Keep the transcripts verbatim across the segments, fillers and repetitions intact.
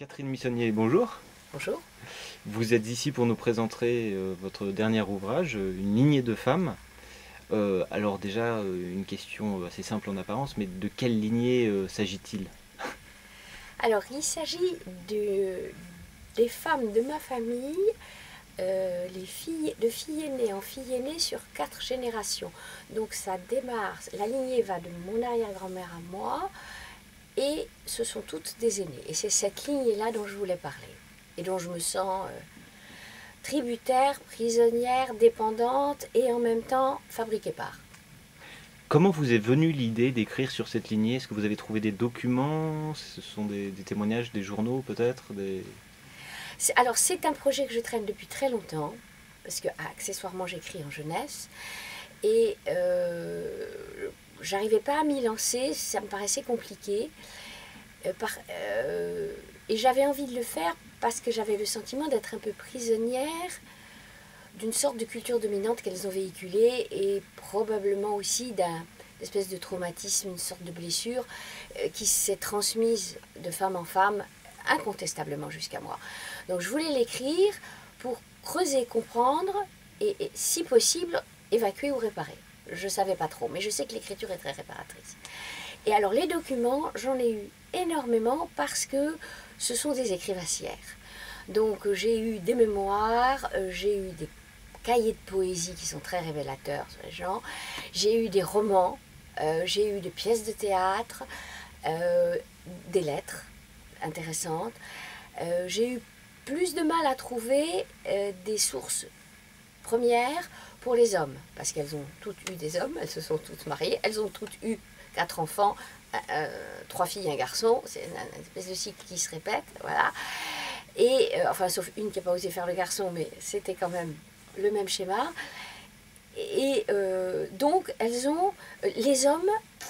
Catherine Missonnier, bonjour. Bonjour. Vous êtes ici pour nous présenter euh, votre dernier ouvrage, euh, Une lignée de femmes. Euh, alors déjà, euh, une question assez simple en apparence, mais de quelle lignée euh, s'agit-il? Alors, il s'agit de, des femmes de ma famille, euh, les filles, de filles aînées en filles aînées sur quatre générations. Donc ça démarre, la lignée va de mon arrière-grand-mère à moi, et ce sont toutes des aînées. Et c'est cette lignée-là dont je voulais parler, et dont je me sens euh, tributaire, prisonnière, dépendante, et en même temps fabriquée par. Comment vous est venue l'idée d'écrire sur cette lignée? Est-ce que vous avez trouvé des documents? Ce sont des, des témoignages, des journaux peut-être des... Alors c'est un projet que je traîne depuis très longtemps, parce que ah, accessoirement j'écris en jeunesse, et euh, j'arrivais pas à m'y lancer, ça me paraissait compliqué, euh, par, euh, et j'avais envie de le faire parce que j'avais le sentiment d'être un peu prisonnière d'une sorte de culture dominante qu'elles ont véhiculée, et probablement aussi d'un espèce de traumatisme, une sorte de blessure euh, qui s'est transmise de femme en femme incontestablement jusqu'à moi. Donc je voulais l'écrire pour creuser, comprendre et, et si possible évacuer ou réparer. Je ne savais pas trop, mais je sais que l'écriture est très réparatrice. Et alors les documents, j'en ai eu énormément parce que ce sont des écrivassières. Donc j'ai eu des mémoires, j'ai eu des cahiers de poésie qui sont très révélateurs sur les gens, j'ai eu des romans, euh, j'ai eu des pièces de théâtre, euh, des lettres intéressantes. Euh, j'ai eu plus de mal à trouver euh, des sources premières pour les hommes, parce qu'elles ont toutes eu des hommes, elles se sont toutes mariées, elles ont toutes eu quatre enfants, euh, trois filles et un garçon, c'est une, une espèce de cycle qui se répète, voilà. Et, euh, enfin, sauf une qui n'a pas osé faire le garçon, mais c'était quand même le même schéma. Et euh, donc, elles ont, les hommes,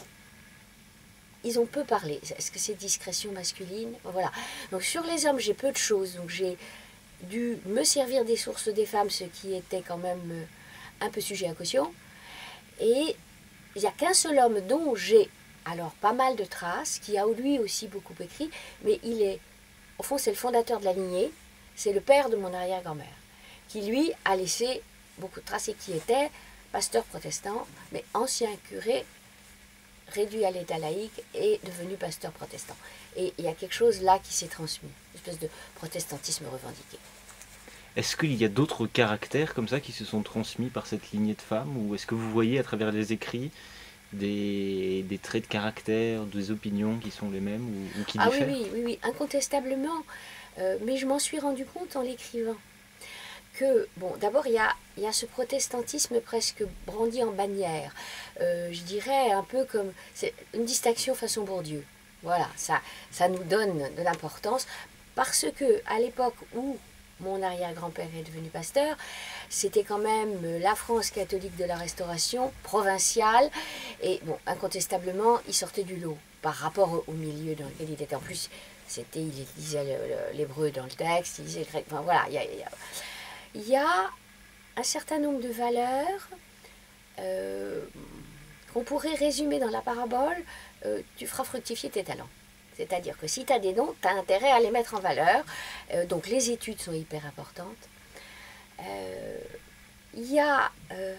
ils ont peu parlé. Est-ce que c'est discrétion masculine? Voilà. Donc sur les hommes, j'ai peu de choses. Donc j'ai dû me servir des sources des femmes, ce qui était quand même un peu sujet à caution. Et il n'y a qu'un seul homme dont j'ai alors pas mal de traces, qui a lui aussi beaucoup écrit, mais il est, au fond, c'est le fondateur de la lignée, c'est le père de mon arrière-grand-mère, qui lui a laissé beaucoup de traces et qui était pasteur protestant, mais ancien curé réduit à l'état laïque et devenu pasteur protestant. Et il y a quelque chose là qui s'est transmis, une espèce de protestantisme revendiqué. Est-ce qu'il y a d'autres caractères comme ça qui se sont transmis par cette lignée de femmes, ou est-ce que vous voyez à travers les écrits des, des traits de caractère, des opinions qui sont les mêmes ou, ou qui Ah oui, diffèrent? oui, oui, oui, incontestablement. Euh, mais je m'en suis rendu compte en l'écrivant. Que, bon, d'abord, il y a, il y a ce protestantisme presque brandi en bannière. Euh, je dirais un peu comme c'est une distinction façon Bourdieu. Voilà, ça, ça nous donne de l'importance parce que à l'époque où mon arrière-grand-père est devenu pasteur, c'était quand même la France catholique de la Restauration, provinciale, et bon, incontestablement, il sortait du lot par rapport au, au milieu dans lequel il était. En plus, c'était, il lisait l'hébreu dans le texte, il lisait le grec, enfin voilà, il y a, il y a il y a un certain nombre de valeurs euh, qu'on pourrait résumer dans la parabole, euh, tu feras fructifier tes talents. C'est-à-dire que si tu as des dons, tu as intérêt à les mettre en valeur. Euh, donc les études sont hyper importantes. Euh, Il y a euh,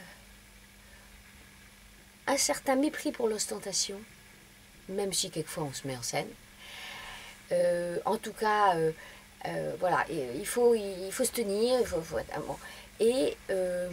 un certain mépris pour l'ostentation, même si quelquefois on se met en scène. Euh, en tout cas, euh, euh, voilà, il faut, il faut se tenir, il faut, faut être, bon. Et euh,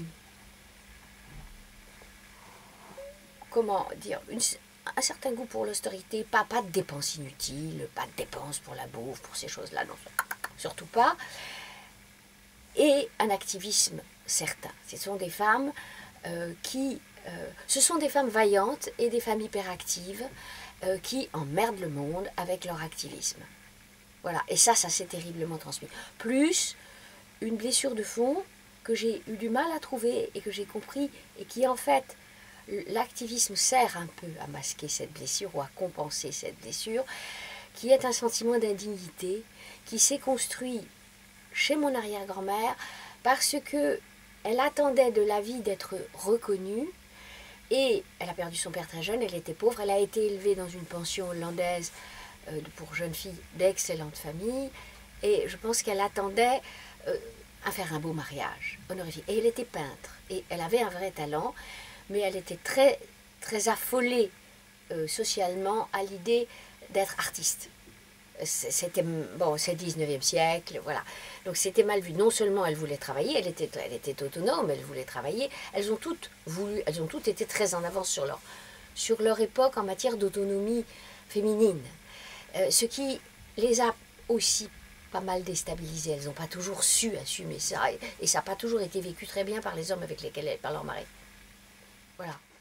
comment dire, une, un certain goût pour l'austérité, pas, pas de dépenses inutiles, pas de dépenses pour la bouffe, pour ces choses-là, non, surtout pas. Et un activisme certain. Ce sont des femmes euh, qui... Euh, ce sont des femmes vaillantes et des femmes hyperactives euh, qui emmerdent le monde avec leur activisme. Voilà, et ça, ça s'est terriblement transmis. Plus une blessure de fond que j'ai eu du mal à trouver et que j'ai compris, et qui en fait, l'activisme sert un peu à masquer cette blessure ou à compenser cette blessure, qui est un sentiment d'indignité qui s'est construit chez mon arrière-grand-mère parce que elle attendait de la vie d'être reconnue, et elle a perdu son père très jeune, elle était pauvre, elle a été élevée dans une pension hollandaise euh, pour jeunes filles d'excellente famille, Et je pense qu'elle attendait euh, à faire un beau mariage honorifique. Et elle était peintre. Et elle avait un vrai talent, mais elle était très, très affolée euh, socialement à l'idée d'être artiste. C'était, bon, c'est le dix-neuvième siècle, voilà. Donc c'était mal vu. Non seulement elle voulait travailler, elle était, elle était autonome, elle voulait travailler. Elles ont toutes voulu, elles ont toutes été très en avance sur leur, sur leur époque en matière d'autonomie féminine. Euh, ce qui les a aussi pas mal déstabilisées. Elles n'ont pas toujours su assumer ça. Et, et ça n'a pas toujours été vécu très bien par les hommes avec lesquels elles, par leur mari. Voilà.